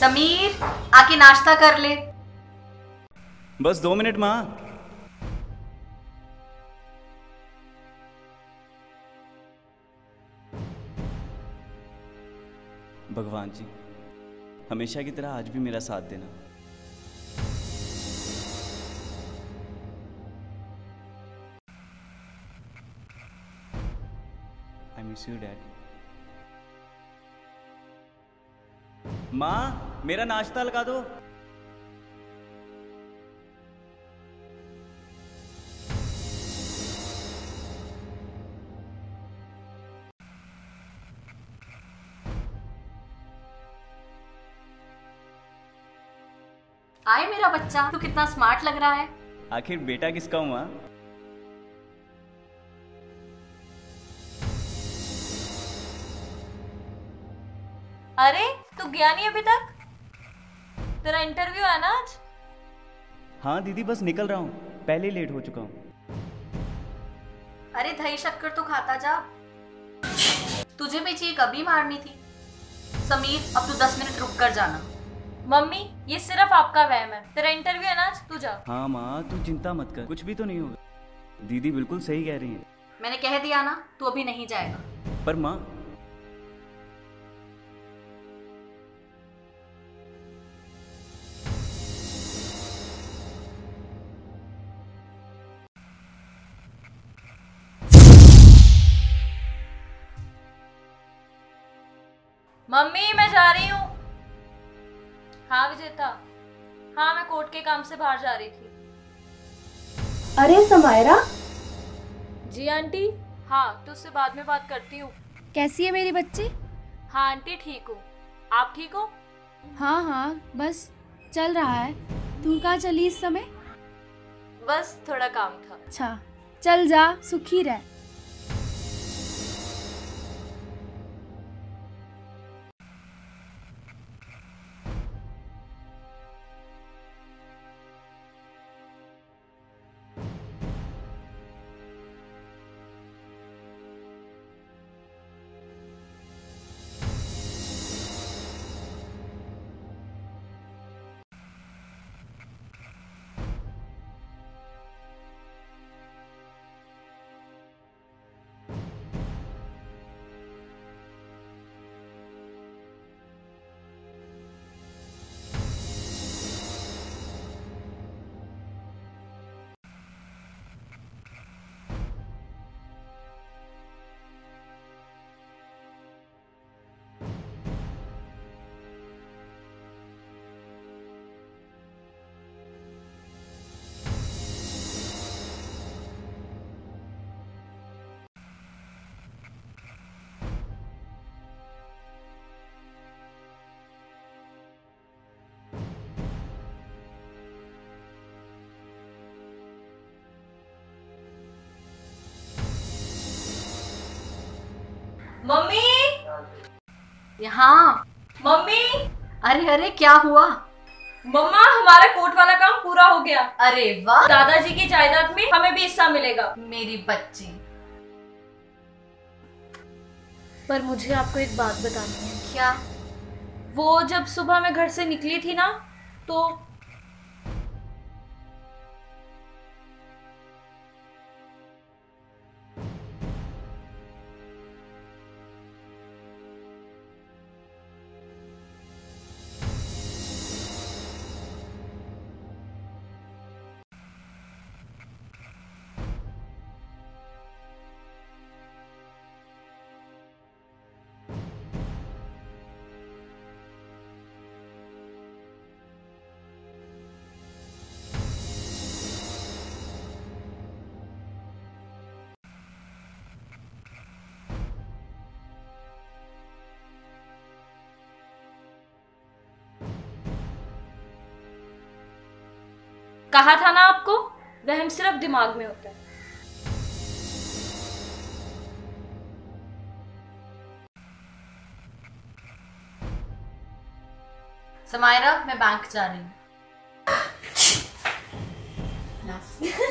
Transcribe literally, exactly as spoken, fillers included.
समीर आके नाश्ता कर ले। बस दो मिनट माँ। भगवान जी हमेशा की तरह आज भी मेरा साथ देना। I miss you dad. माँ मेरा नाश्ता लगा दो। आए मेरा बच्चा, तू कितना स्मार्ट लग रहा है। आखिर बेटा किसका हूँ माँ? अरे तू गया नहीं अभी तक? तेरा इंटरव्यू है ना आज? हाँ दीदी बस निकल रहा हूँ, पहले ही लेट हो चुका हूँ। अरे दही शक्कर तो खाता जा, तुझे भी चीख कभी मारनी थी। समीर अब तू दस मिनट रुक कर जाना। मम्मी ये सिर्फ आपका वहम है, तेरा इंटरव्यू है ना आज, तू जा। हाँ माँ तू चिंता मत कर, कुछ भी तो नहीं होगा। दीदी बिल्कुल सही कह रही है। मैंने कह दिया ना, तू अभी नहीं जाएगा। पर माँ मम्मी मैं जा रही हूँ। हाँ विजेता, हाँ मैं कोर्ट के काम से बाहर जा रही थी। अरे समायरा। जी आंटी। हाँ तो उससे बाद में बात करती हूँ। कैसी है मेरी बच्ची? हाँ आंटी ठीक हूँ, आप ठीक हो? हाँ हाँ बस चल रहा है। तू कहाँ चली इस समय? बस थोड़ा काम था। अच्छा चल जा, सुखी रह। मम्मी यहाँ। मम्मी। अरे अरे क्या हुआ? मम्मा हमारा कोर्ट वाला काम पूरा हो गया। अरे वाह। दादाजी की जायदाद में हमें भी हिस्सा मिलेगा। मेरी बच्ची। पर मुझे आपको एक बात बतानी है। क्या? वो जब सुबह मैं घर से निकली थी ना, तो कहा था ना आपको, वहम सिर्फ दिमाग में होता है। समायरा मैं बैंक जा रही हूँ।